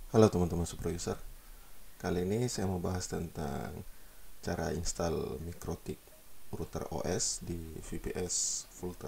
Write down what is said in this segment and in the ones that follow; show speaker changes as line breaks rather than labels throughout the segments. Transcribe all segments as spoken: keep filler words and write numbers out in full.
Halo teman-teman super user. Kali ini saya mau bahas tentang cara install Mikrotik router O S di V P S Fulter.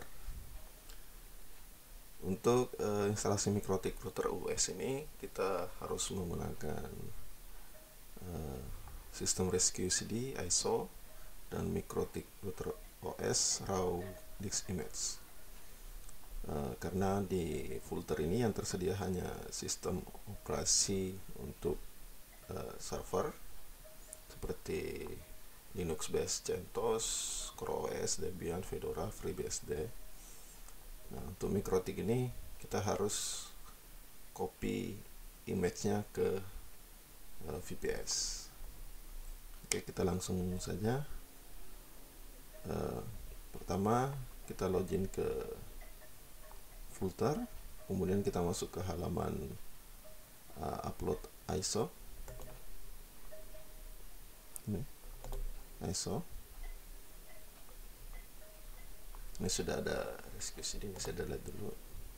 Untuk uh, instalasi Mikrotik router O S ini kita harus menggunakan uh, sistem Rescue C D, I S O, dan Mikrotik router O S raw disk image. Uh, karena di Fulter ini yang tersedia hanya sistem operasi untuk uh, server seperti Linux based CentOS, CoreOS, Debian, Fedora, FreeBSD. Nah, untuk Mikrotik ini kita harus copy image-nya ke uh, V P S. Oke, kita langsung saja. Uh, pertama kita login ke Fulter, kemudian kita masuk ke halaman uh, upload I S O. Ini I S O. Ini sudah ada rescue C D, ini saya delete dulu.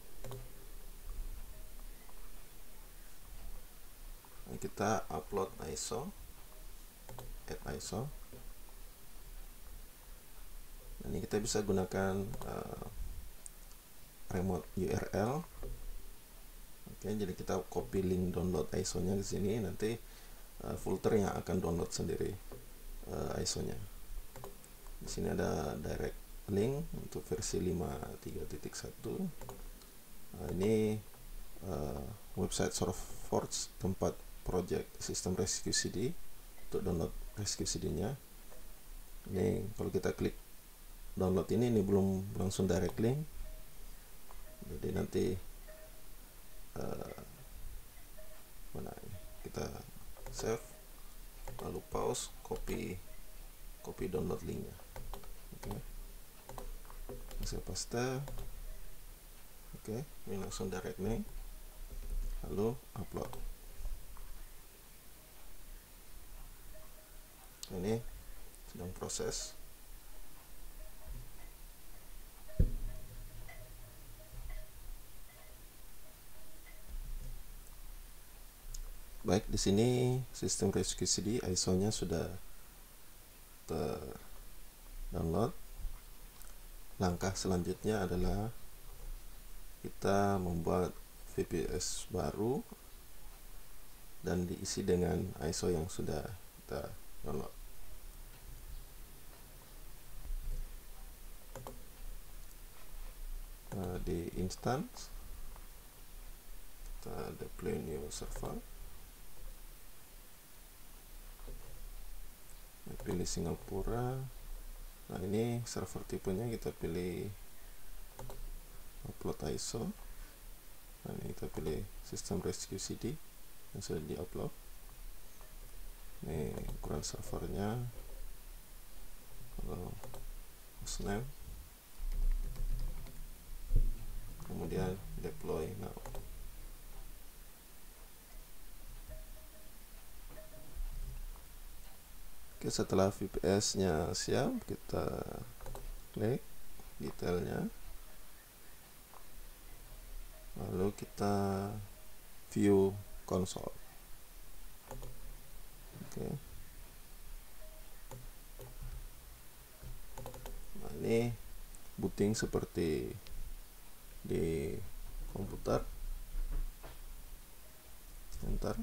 Nah, kita upload I S O, add I S O. Ini kita bisa gunakan uh, remote U R L. Oke, jadi kita copy link download I S O-nya ke sini, nanti uh, Fulter yang akan download sendiri uh, I S O-nya. Di sini ada direct link untuk versi lima titik tiga titik satu. Nah, ini uh, website SourceForge tempat project sistem Rescue C D untuk download Rescue C D-nya. Ini kalau kita klik download ini, ini belum langsung direct link. Jadi nanti uh, mana ini kita save, lalu pause, copy copy download linknya. Oke, saya paste. Oke, ini langsung direct link, lalu upload. Ini sedang proses. Baik, di sini sistem Rescue C D I S O-nya sudah ter-download. Langkah selanjutnya adalah kita membuat V P S baru dan diisi dengan I S O yang sudah kita download. Nah, di instance kita deploy new server. Pilih Singapura. Nah, ini server tipenya kita pilih upload I S O. Nah, ini kita pilih sistem Rescue C D yang sudah di upload. Ini ukuran servernya, kalau hostname, kemudian deploy now. Oke, setelah V P S-nya siap, kita klik detailnya, lalu kita view console. Oke, nah ini booting seperti di komputer. Sebentar.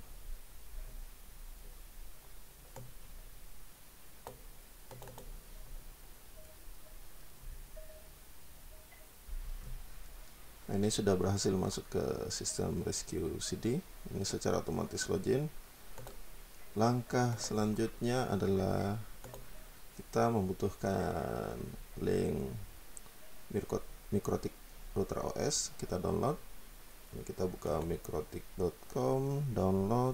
Nah, ini sudah berhasil masuk ke sistem Rescue C D. Ini secara otomatis login. Langkah selanjutnya adalah kita membutuhkan link Mikrotik router O S. Kita download. Ini kita buka mikrotik dot com, download.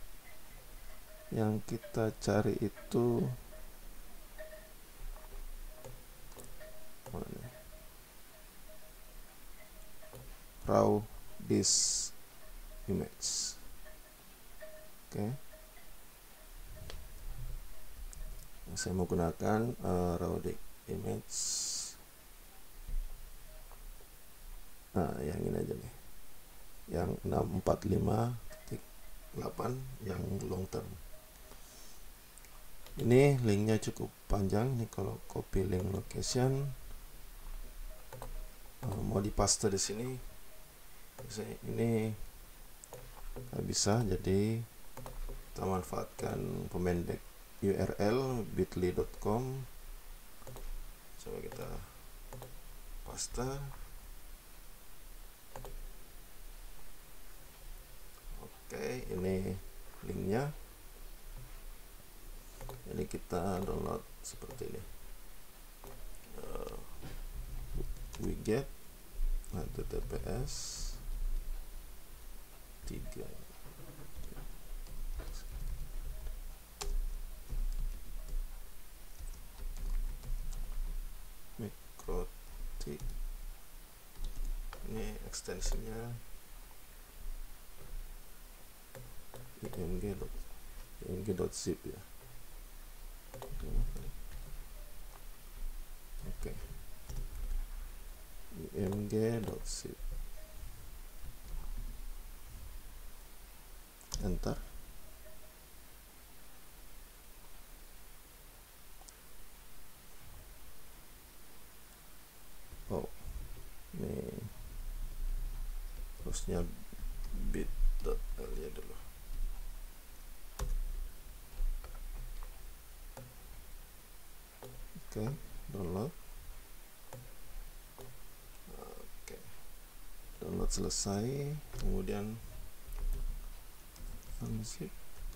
Yang kita cari itu mana? Raw disk image. Oke, saya menggunakan uh, raw disk image. Nah, yang ini aja nih, yang enam empat lima titik delapan yang long term. Ini linknya cukup panjang nih. Kalau copy link location mau dipaste di sini, ini nggak bisa, jadi kita manfaatkan pemendek U R L bit.ly dot com. Coba kita paste. Oke, ini linknya. Jadi kita download seperti ini. Uh, widget https tiga mikrotik, ini ekstensinya img img.zip ya. Oke, img.zip, enter. Oh, ini hostnya bit.ly dulu. Oke, download. Oke, download selesai, kemudian unzip.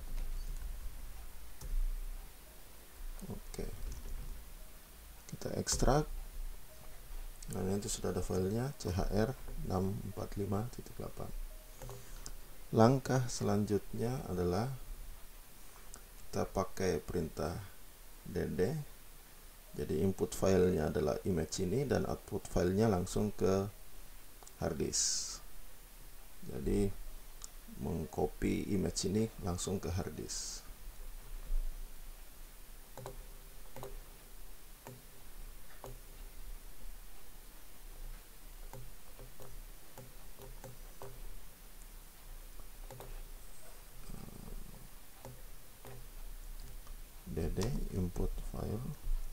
Oke, kita ekstrak. Nah, ini sudah ada filenya chr enam empat lima titik delapan. Langkah selanjutnya adalah kita pakai perintah dd. Jadi input filenya adalah image ini dan output filenya langsung ke hard disk. Jadi mengcopy image ini langsung ke hard disk. dd input file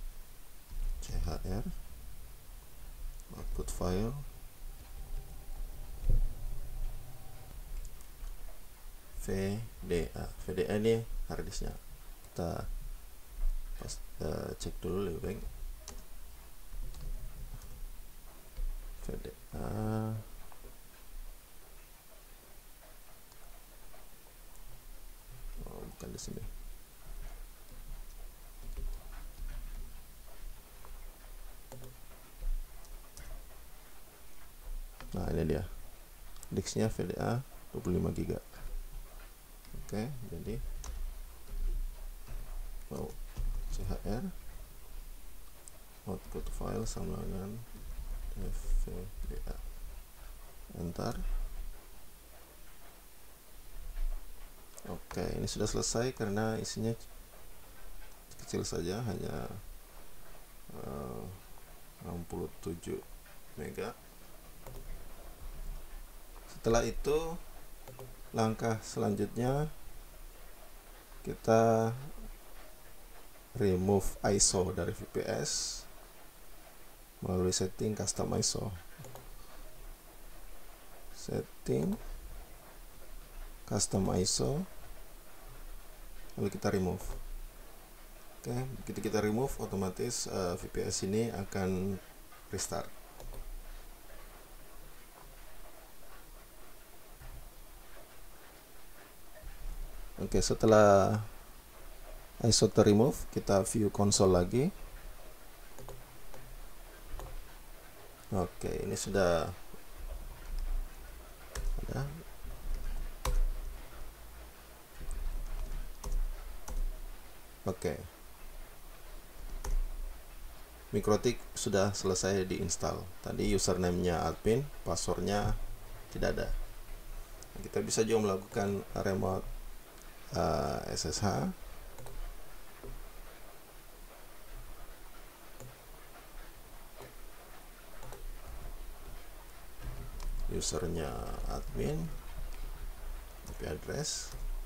chr, output file vda. Vda ini harddisknya. Kita pas, uh, cek dulu lebih baik. Vda. Oh, bukan di sini. Nah, ini dia disknya vda dua puluh lima giga. Oke, jadi mau chr output file sama dengan vda, enter. Oke, ini sudah selesai karena isinya kecil saja, hanya uh, enam puluh tujuh mega. Setelah itu langkah selanjutnya kita remove I S O dari V P S melalui setting custom I S O. Setting custom I S O, lalu kita remove. Oke, begitu kita remove, otomatis uh, V P S ini akan restart. Oke, setelah I S O ter-remove, kita view konsol lagi. Oke, ini sudah ada. Oke, mikrotik sudah selesai diinstal. Tadi username-nya admin, passwordnya tidak ada. Kita bisa juga melakukan remote uh, S S H. Usernya admin, I P address.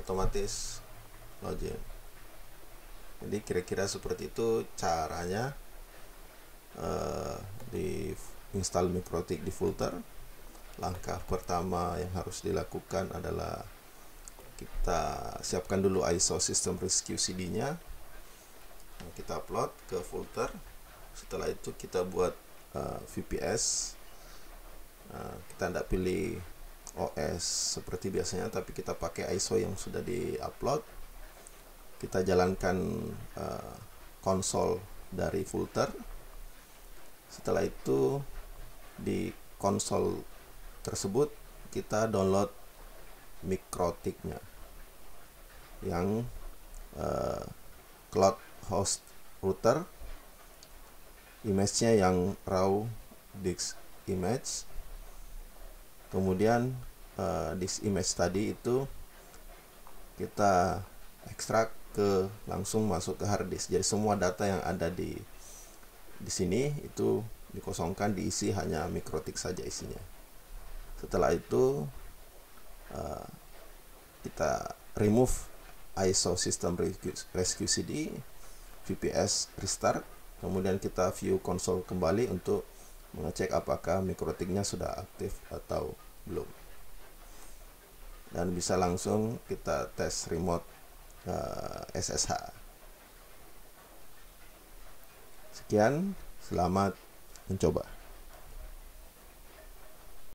otomatis login. Jadi kira-kira seperti itu caranya uh, di install MikroTik di Vultr. Langkah pertama yang harus dilakukan adalah kita siapkan dulu I S O System Rescue C D-nya. Nah, kita upload ke Vultr. Setelah itu kita buat uh, V P S. Nah, kita tidak pilih O S seperti biasanya, tapi kita pakai I S O yang sudah di-upload. Kita jalankan uh, konsol dari Vultr. Setelah itu di konsol tersebut kita download MikroTik-nya yang uh, cloud host router, image-nya yang raw disk image. Kemudian uh, disk image tadi itu kita ekstrak ke langsung masuk ke hard disk. Jadi semua data yang ada di di sini itu dikosongkan, diisi hanya MikroTik saja isinya. Setelah itu uh, kita remove I S O System Rescue C D, V P S restart, kemudian kita view konsol kembali untuk mengecek apakah MikroTik-nya sudah aktif atau belum. Dan bisa langsung kita tes remote uh, S S H. Sekian, selamat mencoba.